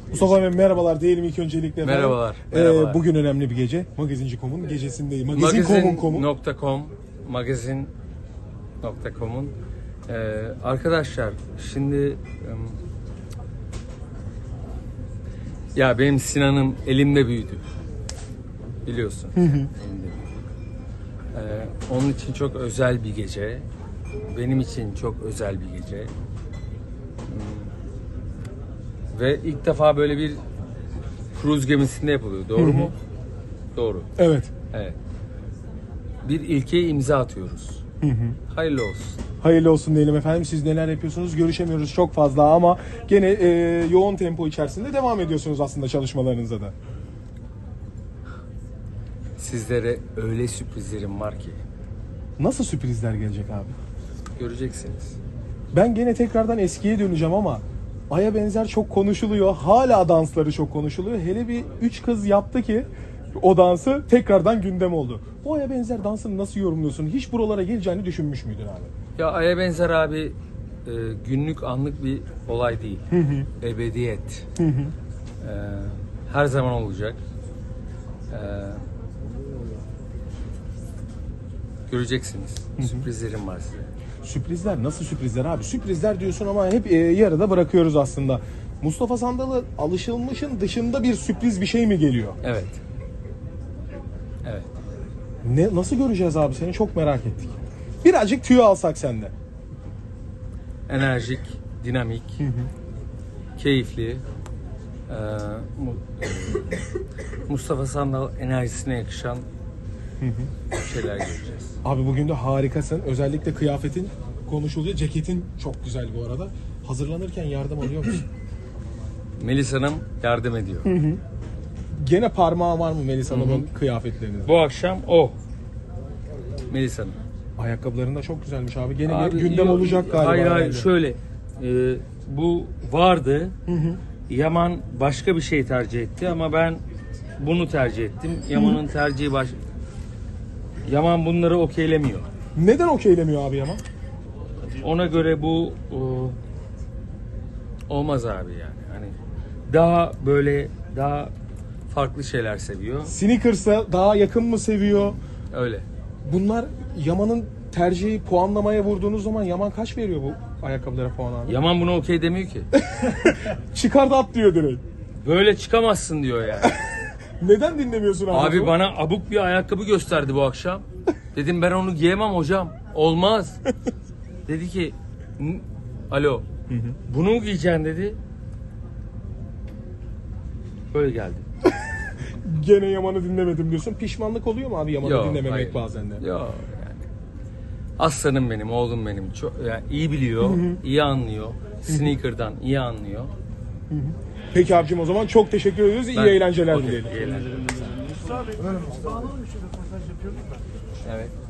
Mustafa Bey merhabalar diyelim ilk öncelikle. Merhabalar. Merhabalar. Bugün önemli bir gece. Magazinci.com'un gecesindeyim. Magazin.com'un arkadaşlar şimdi ya benim Sinan'ım elimde büyüdü. Biliyorsun. Onun için çok özel bir gece. Benim için çok özel bir gece. Ve ilk defa böyle bir kruz gemisinde yapılıyor. Doğru mu? Doğru. Evet. Evet. Bir ilke imza atıyoruz. Hayırlı olsun. Hayırlı olsun diyelim efendim. Siz neler yapıyorsunuz? Görüşemiyoruz çok fazla ama gene yoğun tempo içerisinde devam ediyorsunuz aslında çalışmalarınıza da. Sizlere öyle sürprizlerim var ki. Nasıl sürprizler gelecek abi? Göreceksiniz. Ben gene tekrardan eskiye döneceğim ama Ay'a benzer çok konuşuluyor. Hala dansları çok konuşuluyor. Hele bir 3 kız yaptı ki o dansı tekrardan gündem oldu. Bu Ay'a benzer dansını nasıl yorumluyorsun? Hiç buralara geleceğini düşünmüş müydün abi? Ya Ay'a benzer abi günlük anlık bir olay değil. Ebediyet. Her zaman olacak. Göreceksiniz. Sürprizlerim var size. Sürprizler nasıl sürprizler abi? Sürprizler diyorsun ama hep yarıda bırakıyoruz aslında. Mustafa Sandal'ı alışılmışın dışında bir sürpriz bir şey mi geliyor? Evet. Evet. Nasıl göreceğiz abi seni çok merak ettik. Birazcık tüyo alsak sende. Enerjik, dinamik, keyifli. Mustafa Sandal enerjisine yakışan şeyler göreceğiz. Abi bugün de harikasın. Özellikle kıyafetin konuşuluyor. Ceketin çok güzel bu arada. Hazırlanırken yardım alıyor musun? Melis Hanım yardım ediyor. Gene parmağı var mı Melis Hanım'ın kıyafetlerinizde? Bu akşam o. Melis Hanım. Ayakkabıların da çok güzelmiş abi. Gene Abi, bir gündem olacak galiba. Hayır herhalde. şöyle. Bu vardı. Yaman başka bir şey tercih etti ama ben bunu tercih ettim. Yaman'ın tercihi baş. Yaman bunları okeylemiyor. Neden okeylemiyor abi Yaman? Ona göre bu olmaz abi yani. Hani daha böyle daha farklı şeyler seviyor. Sneakers'a daha yakın mı seviyor? Öyle. Bunlar Yaman'ın tercihi puanlamaya vurduğunuz zaman Yaman kaç veriyor bu ayakkabılara puan abi? Yaman buna okey demiyor ki. Çıkar da at diyor direkt. Böyle çıkamazsın diyor yani. Neden dinlemiyorsun abi? Abi bana abuk bir ayakkabı gösterdi bu akşam. Dedim ben onu giyemem hocam. Olmaz. Dedi ki alo bunu mu giyeceksin dedi. Böyle geldi. Gene Yaman'ı dinlemedim diyorsun. Pişmanlık oluyor mu abi Yaman'ı dinlememek hayır. bazen de? Yok yani. Aslanım benim, oğlum benim. Çok yani iyi biliyor, iyi anlıyor. Sneaker'dan iyi anlıyor. Peki abicim o zaman çok teşekkür ediyoruz. İyi eğlenceler dileyelim. İyi eğlenceler. Mustafa Bey, bağlanın için röportaj yapıyoruz da. Evet.